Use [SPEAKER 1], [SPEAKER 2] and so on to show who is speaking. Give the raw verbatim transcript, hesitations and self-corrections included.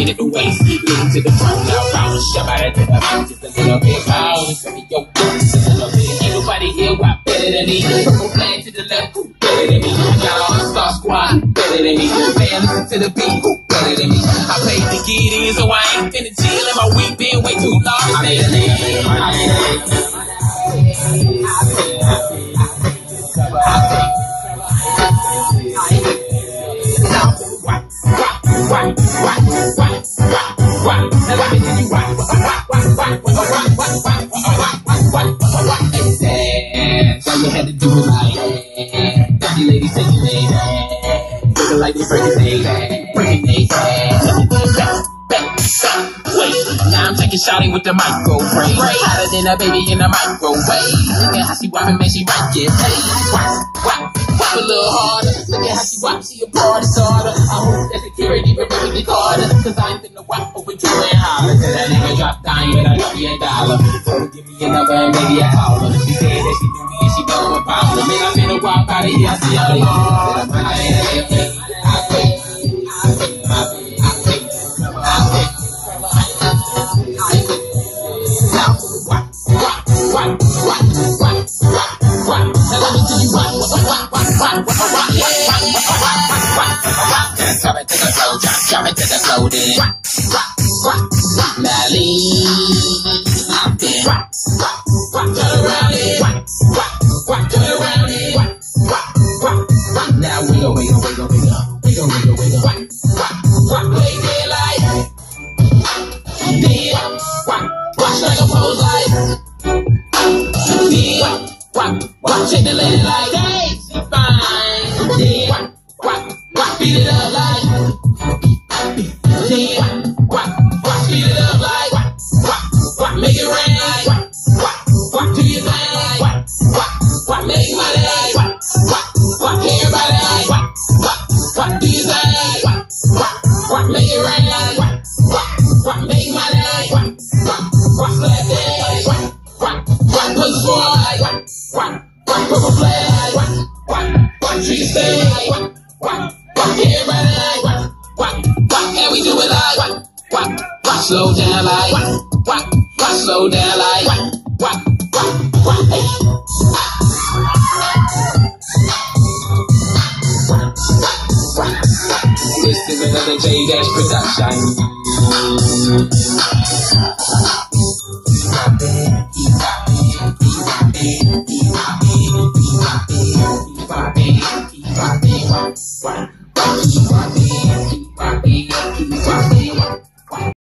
[SPEAKER 1] to the waist, lean to the front, now bounce, shove out to the back, just a little bit, bounce, baby, yo, just a little bit. Ain't nobody here why better than me. From plan to the left, who better than me? I got all the star squad better than me. Man, listen to the beat, who better than me? I paid to get in, so I ain't finna chill, and my week been way too long. I made a name, I made a name. So you had to do it like that. Dirty lady said you made that. Looking like they breaking they that. Breaking they that. Wait, now I'm taking shawty with the microwave. Hotter than a baby in a microwave. Look at how she whopping, man, she might get paid. Whop, whop, whop a little harder. Look at how she whop, she a party starter. I hope that security remember the Carter. Cause I ain't finna whop over two and holler. Till that nigga drop down, but I drop me a dollar. So give me a number and maybe I call her. She said that she do me and she know a problem. Man, I'm finna walk out of here, I see all the hoes. I ain't I pay, I pay, I pay, I pay, I pay. Now, what, what, what, what, what, what, what? Now let me tell you what, what, what, what, what, what, what, yeah, what, what, what, what, what? Drop it to the flow, drop, drop it to the flow, then. What, what, what, what? Now lean, I'm there. What, what, what? Turn around it. What, what, what? Turn around it. What, what, what, what? Now wiggle, wiggle, wiggle, wiggle, wiggle, wiggle, wiggle. What, what, what? Play it like. Then, what, what? Like a pose like. Then, what, what, what? Shake the lady like. Hey, she fine. Then, what, what, what? Beat it up like. Then, what, what? Beat it up like. What, what, what? Make it rain like. What, what, what? Do your thing like. What, what, what? Make money like. What, what, what? Everybody like. What, what, what? Do your thing like. What, what, what? Make it rain like. What, what, what? Make money like. What, what, what? Slap that like. What, what, what? Push the ball like. What, what, what? Purple flag like. What, what, what? Treat your stay like. What, what, what? Everybody like. What, what, what? And we do it like. What, what, what? Slow down like. What, what, what? Slow down like. What, what, what, what? Hey. This is another J Dash production.